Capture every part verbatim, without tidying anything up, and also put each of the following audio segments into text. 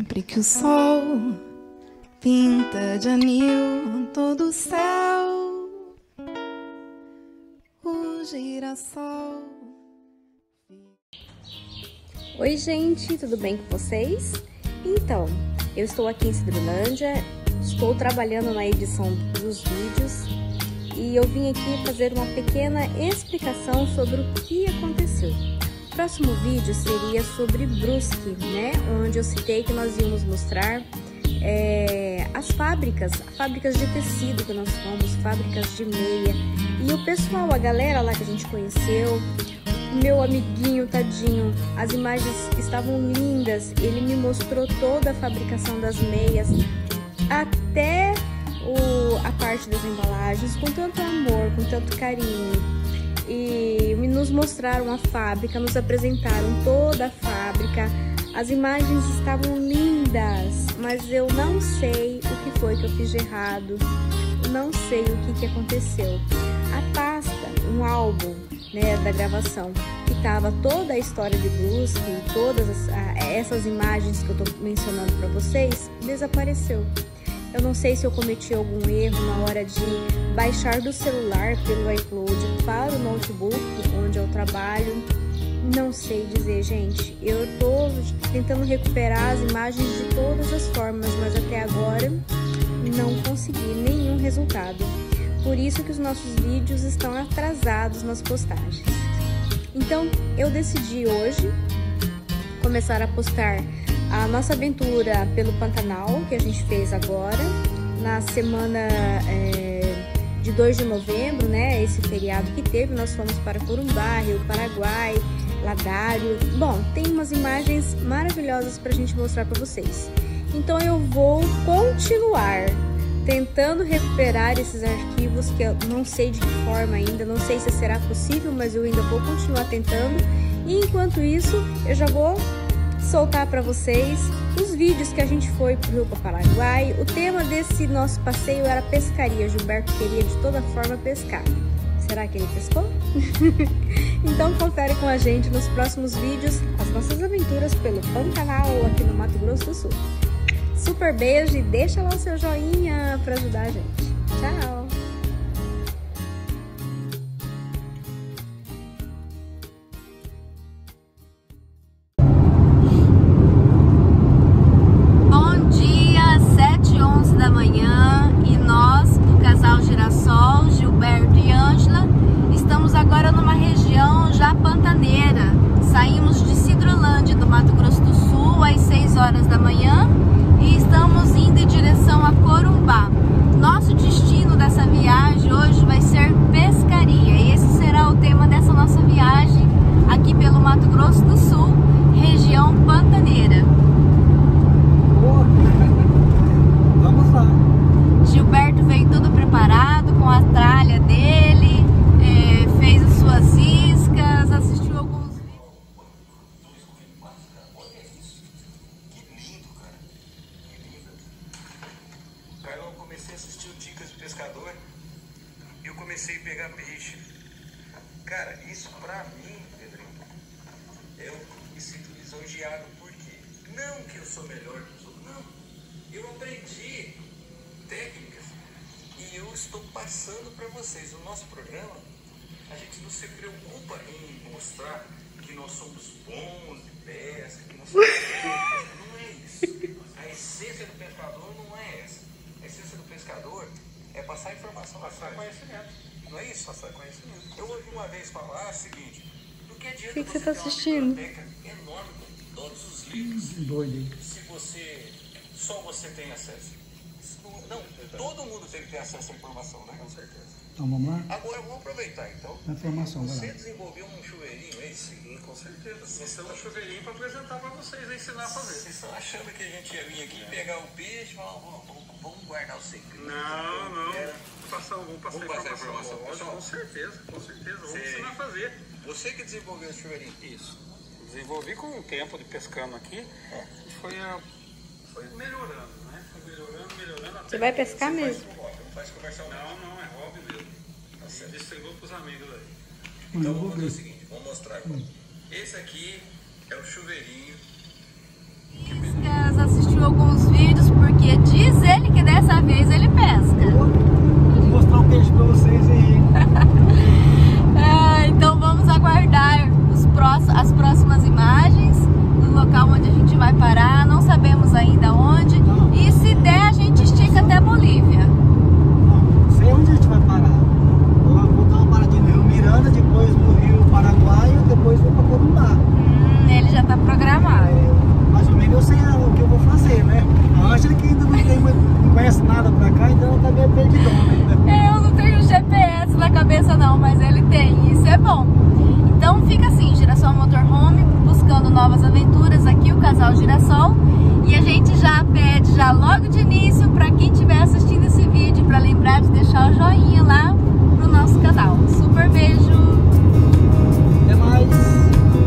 Sempre que o sol pinta de anil todo o céu, o girassol. Oi gente, tudo bem com vocês? Então, eu estou aqui em Cidrolândia, estou trabalhando na edição dos vídeos e eu vim aqui fazer uma pequena explicação sobre o que aconteceu. O próximo vídeo seria sobre Brusque, né? Onde eu citei que nós íamos mostrar é, as fábricas, fábricas de tecido que nós fomos, fábricas de meia. E o pessoal, a galera lá que a gente conheceu, o meu amiguinho, tadinho, as imagens estavam lindas. Ele me mostrou toda a fabricação das meias, até o, a parte das embalagens, com tanto amor, com tanto carinho. E nos mostraram a fábrica, nos apresentaram toda a fábrica. As imagens estavam lindas, mas eu não sei o que foi que eu fiz de errado, não sei o que, que aconteceu. A pasta, um álbum, né, da gravação, que estava toda a história de Brusque, todas as, a, essas imagens que eu estou mencionando para vocês, desapareceu. Eu não sei se eu cometi algum erro na hora de baixar do celular pelo iCloud para o notebook onde eu trabalho. Não sei dizer, gente. Eu estou tentando recuperar as imagens de todas as formas, mas até agora não consegui nenhum resultado. Por isso que os nossos vídeos estão atrasados nas postagens. Então, eu decidi hoje começar a postar a nossa aventura pelo Pantanal, que a gente fez agora, na semana é, de dois de novembro, né? Esse feriado que teve, nós fomos para Corumbá, Rio Paraguai, Ladário. Bom, tem umas imagens maravilhosas para a gente mostrar para vocês. Então eu vou continuar tentando recuperar esses arquivos, que eu não sei de que forma ainda, não sei se será possível, mas eu ainda vou continuar tentando. E enquanto isso, eu já vou soltar para vocês os vídeos que a gente foi pro Rio Paraguai. O tema desse nosso passeio era pescaria. Gilberto queria de toda forma pescar. Será que ele pescou? Então confere com a gente nos próximos vídeos as nossas aventuras pelo Pantanal aqui no Mato Grosso do Sul. Super beijo e deixa lá o seu joinha para ajudar a gente. Tchau! Da manhã e nós, do casal Girassol, Gilberto e Ângela, estamos agora numa região já pantaneira. Saímos de Cidrolândia, do Mato Grosso do Sul, às seis horas da manhã e estamos indo em direção a Corumbá. Nosso destino dessa viagem hoje vai ser pescaria e esse será o tema dessa nossa viagem aqui pelo Mato Grosso do Sul, região pantaneira. Gilberto veio todo preparado com a tralha dele, é, fez as suas iscas, assistiu alguns vídeos. Olha isso, que lindo, cara, que lindo. Carlão, eu comecei a assistir o Dicas de Pescador e eu comecei a pegar peixe. Cara, isso pra mim, Pedrinho, eu me sinto lisonjeado, por quê? Não que eu sou melhor que os outros, não. Eu aprendi técnicas e eu estou passando para vocês. O nosso programa, a gente não se preocupa em mostrar que nós somos bons de pesca, que nós somos bons. Não é isso. A essência do pescador não é essa. A essência do pescador é passar informação, passar conhecimento. Não é isso? Passar conhecimento. Eu ouvi uma vez falar o seguinte: do que adianta que que você você está assistindo? ter uma biblioteca enorme com todos os livros Doido. se você só você tem acesso? Não, todo mundo tem que ter acesso à informação, né? Com certeza. Então vamos lá? Agora vamos aproveitar, então. A informação, vai Você lá. desenvolveu um chuveirinho, é isso? Sim, com certeza. Esse é um chuveirinho para apresentar para vocês, ensinar a fazer. Vocês estão achando que a gente ia vir aqui pegar o peixe e falar, vamos, vamos, vamos guardar o segredo? Não, não. É. Passar, vamos passar Vamos passar informação. informação, Lógico, pessoal. com certeza, com certeza. Vamos Você- ensinar a fazer. Você que desenvolveu o chuveirinho? Isso. Desenvolvi com o tempo de pescando aqui. E foi, a- foi melhorando, né? Foi melhorando, melhorando. Até Você vai pescar Você mesmo? faz com hobby, não faz comercial não. Não, não, é hobby mesmo. Tá E certo. distribuo pros amigos aí. Então vamos fazer o seguinte, vamos mostrar agora. Esse aqui é o chuveirinho. Isca Lucas assistiu alguns vídeos porque diz ele que dessa vez ele pesca. Vou mostrar um peixe pra vocês aí. É, então vamos aguardar os próximos, as próximas imagens do local onde a gente vai parar. Não sabemos ainda onde. E se der, a gente estica até Bolívia. Não sei onde a gente vai parar. Vou dar uma paradinha no Rio Miranda, depois no Rio Paraguai e depois vou pra Corumbá. Hum, ele já tá programado. É, mais ou menos eu sei o que eu vou fazer, né? A Ângela que ainda não, tem, não conhece nada pra cá, então ela tá meio perdidona ainda. Eu não tenho G P S na cabeça não, mas ele tem, isso é bom. Então fica assim, Girassol Motorhome, buscando novas aventuras aqui, o casal Girassol. E a gente já pede, já logo de início, para quem estiver assistindo esse vídeo, para lembrar de deixar o joinha lá pro nosso canal. Super beijo! Até mais!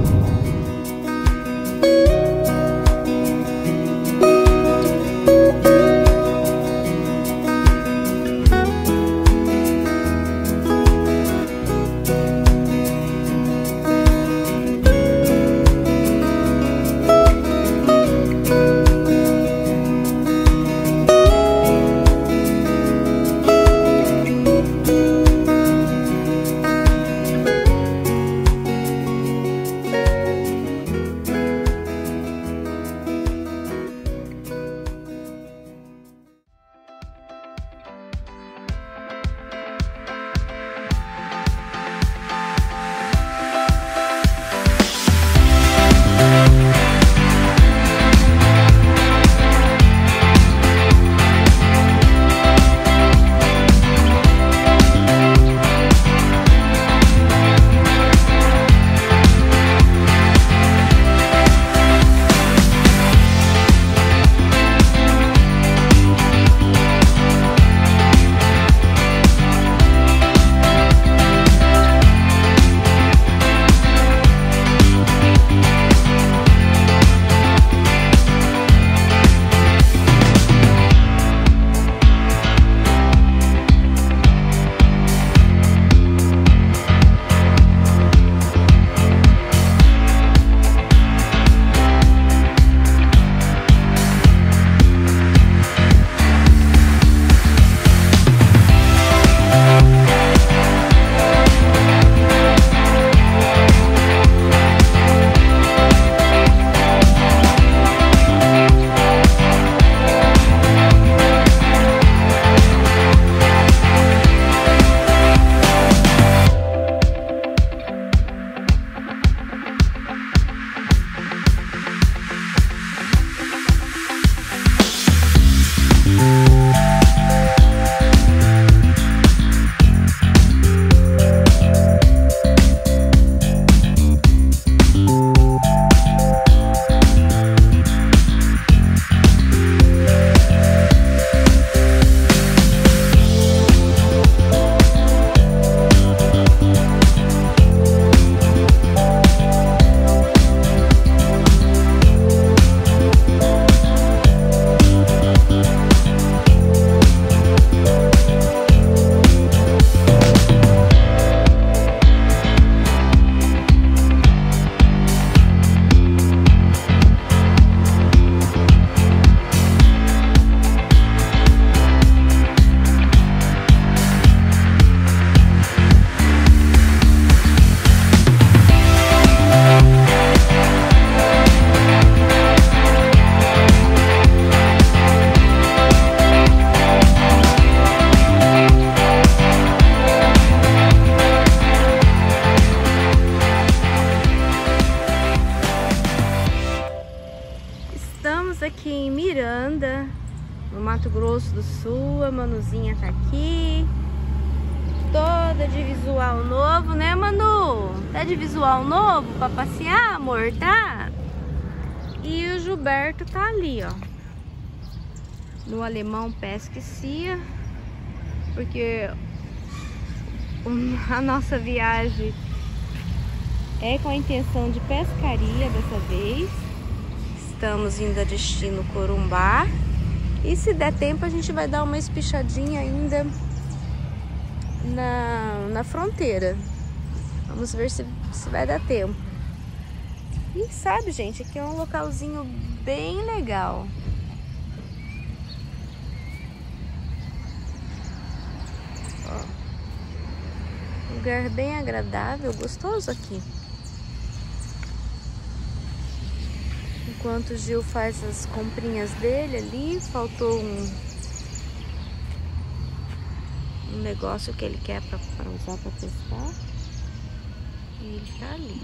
Aqui em Miranda, no Mato Grosso do Sul. A Manuzinha tá aqui, toda de visual novo, né, Manu? Tá de visual novo pra passear, amor, tá? E o Gilberto tá ali, ó, no Alemão Pesca e Cia, porque a nossa viagem é com a intenção de pescaria dessa vez. Estamos indo a destino Corumbá. E se der tempo a gente vai dar uma espichadinha ainda na, na fronteira. Vamos ver se, se vai dar tempo. E sabe, gente, aqui é um localzinho bem legal. Ó, lugar bem agradável, gostoso aqui. Enquanto o Gil faz as comprinhas dele ali, faltou um, um negócio que ele quer para usar para pescar. E ele tá ali.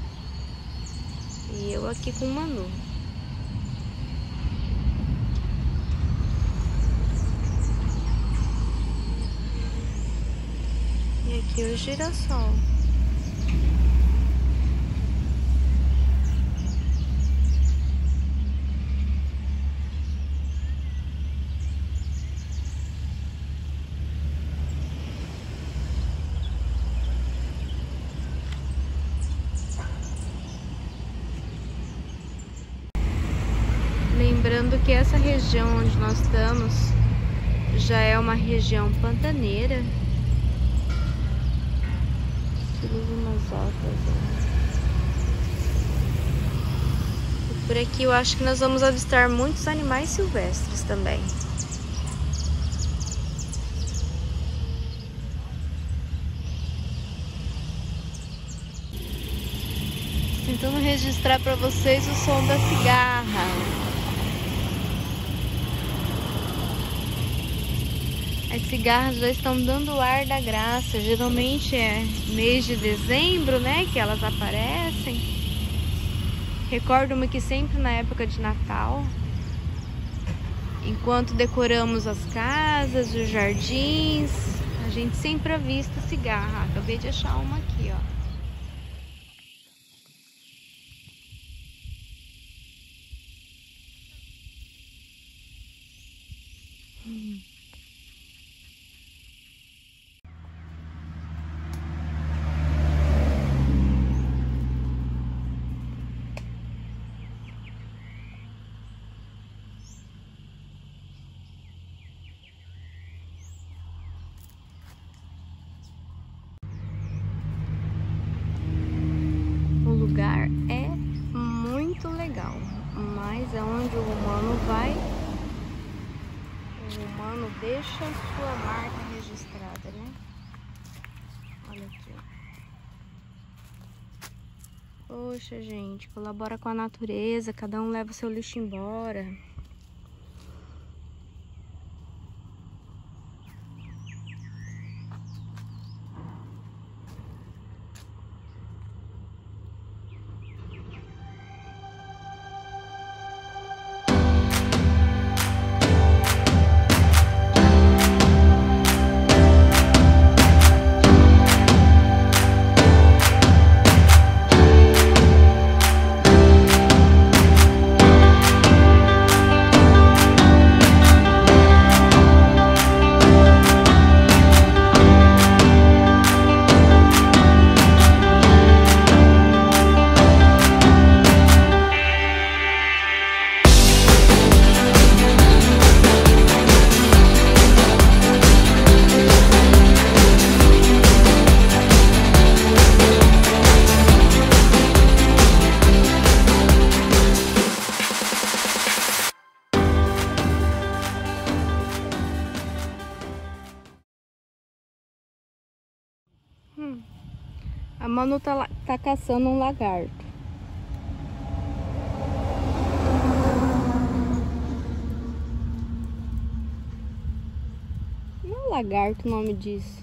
E eu aqui com o Manu. E aqui o girassol. Lembrando que essa região onde nós estamos já é uma região pantaneira. Umas ocas, e por aqui eu acho que nós vamos avistar muitos animais silvestres também. Tentando registrar para vocês o som da cigarra. As cigarras já estão dando o ar da graça. Geralmente é mês de dezembro, né, que elas aparecem. Recordo-me que sempre na época de Natal, enquanto decoramos as casas, os jardins, a gente sempre avista cigarra. Acabei de achar uma aqui, ó. Hum. O lugar é muito legal, mas aonde o humano vai, o humano deixa sua marca registrada, né? Olha aqui, ó. Poxa, gente, colabora com a natureza, cada um leva o seu lixo embora. Hum. A Manu tá, lá, tá caçando um lagarto. Não é lagarto o nome disso.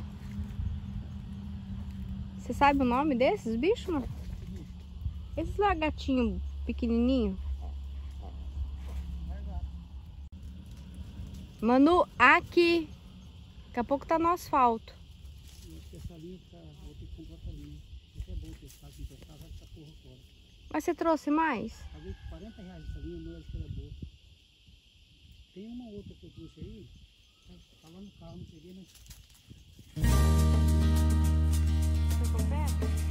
Você sabe o nome desses bichos, mano? Esses lagartinhos pequenininhos. Manu, aqui. Daqui a pouco tá no asfalto. Essa linha tá, vou ter que comprar essa linha. Isso é bom testar, se testar, vai essa porra fora. Mas você trouxe mais? Paguei quarenta reais essa linha, não acho que ela é boa. Tem uma outra que eu trouxe aí, tá lá no carro, não peguei, mas... Você completa?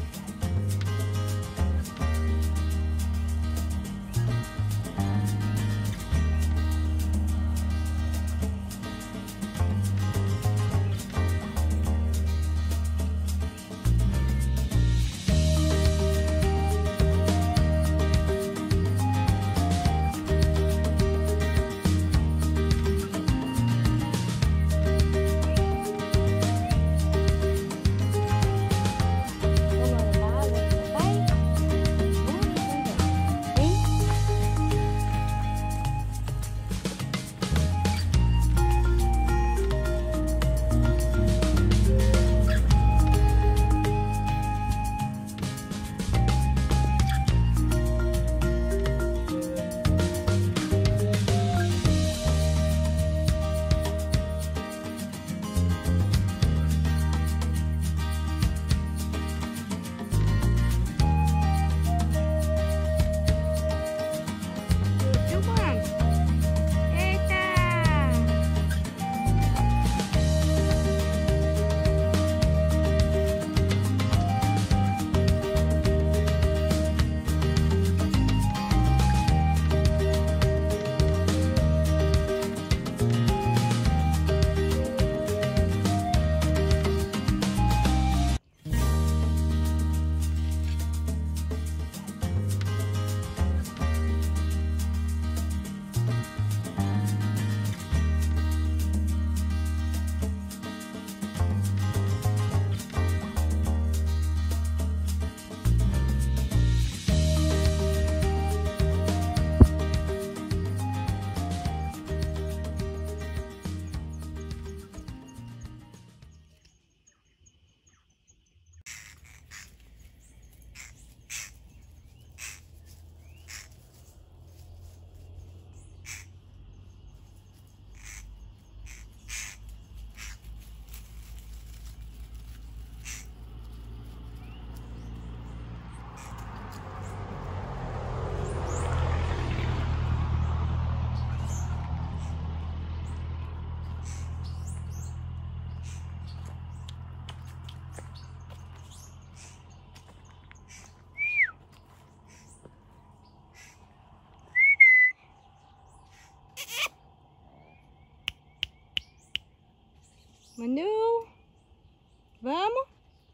Manu, vamos?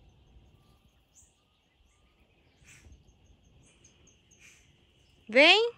Vem.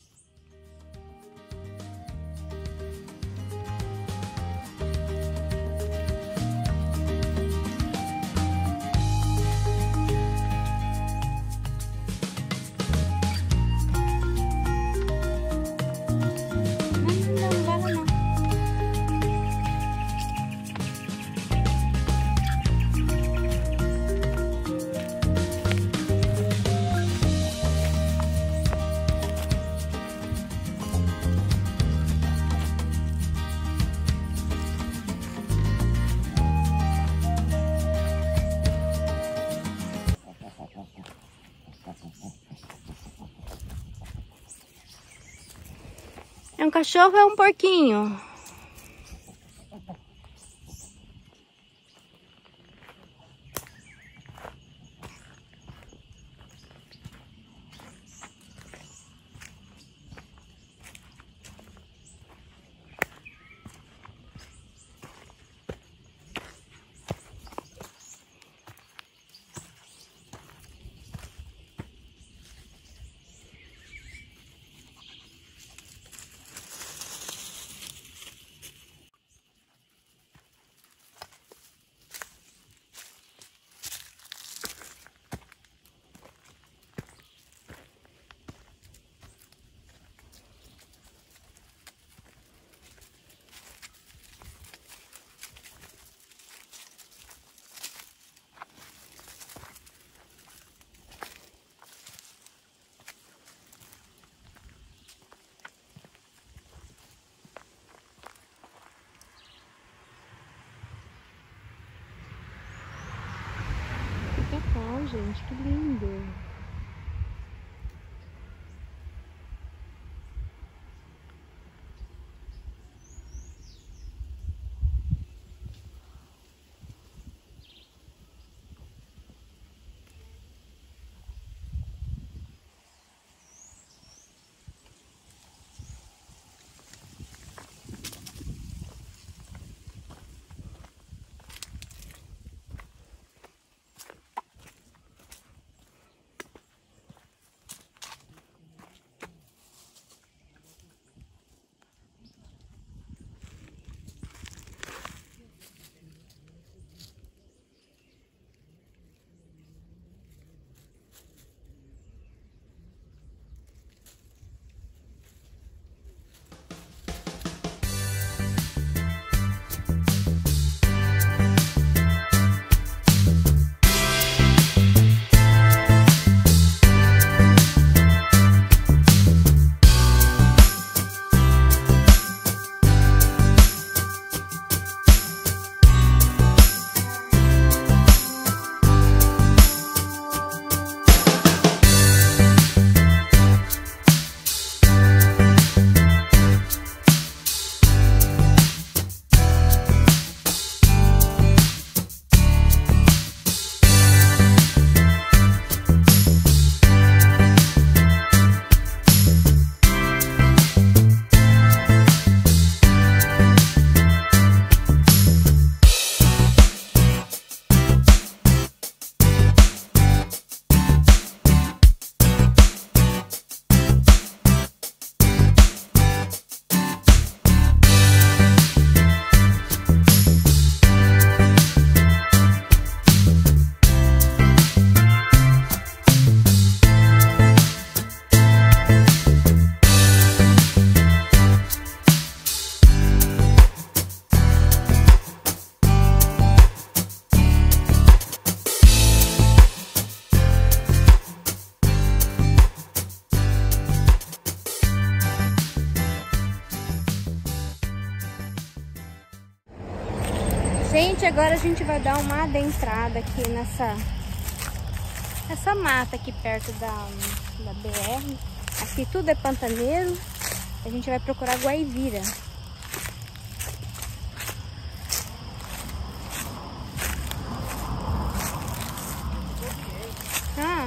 É um cachorro ou é um porquinho? Cacau, gente, que lindo! Gente, agora a gente vai dar uma adentrada aqui nessa, nessa mata aqui perto da, da B R. Aqui tudo é pantaneiro. A gente vai procurar guaivira. Ah.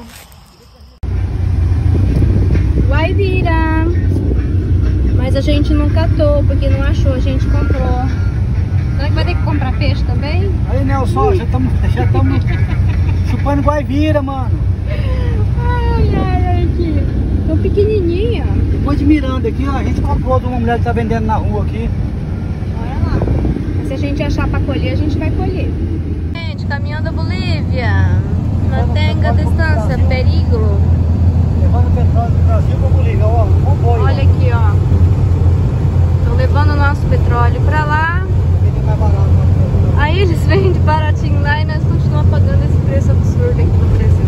Guaivira. Mas a gente não catou, porque não achou, a gente comprou. Será que vai ter que comprar comprar peixe também? Aí, Nelson, já estamos já estamos chupando guaivira, mano. Ai, ai, ai, aqui. Tão pequenininha. Depois de Miranda aqui, ó, a gente comprou de uma mulher que tá vendendo na rua aqui. Olha lá. Se a gente achar pra colher, a gente vai colher. Gente, caminhão da Bolívia. Mantenga a distância, perigo. Levando petróleo do Brasil pra Bolívia, ó. Comboio. Olha aqui, ó. Estão levando o nosso petróleo pra lá. Mais barato, né? Aí eles vendem baratinho lá e nós continuamos pagando esse preço absurdo aqui no Brasil.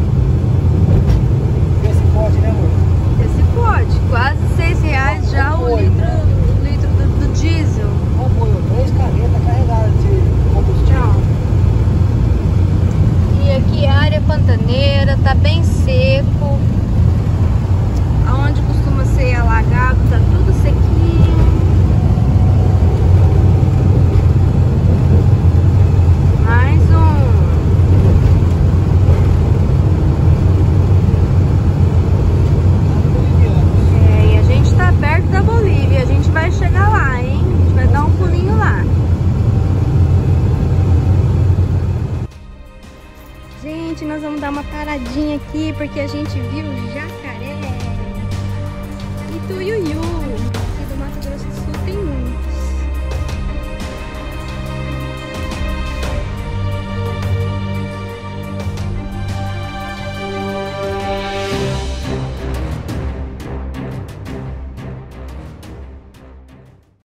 Esse pode, né, amor? Esse pode, quase seis reais já o litro, o litro do, do diesel. Comboio, três carretas carregadas de combustível. E aqui a área pantaneira, tá bem seco. Aonde costuma ser alagado, tá tudo sequinho. Mais um. É, e a gente tá perto da Bolívia, a gente vai chegar lá, hein? A gente vai dar um pulinho lá. Gente, nós vamos dar uma paradinha aqui porque a gente viu jacaré e tuiuiu.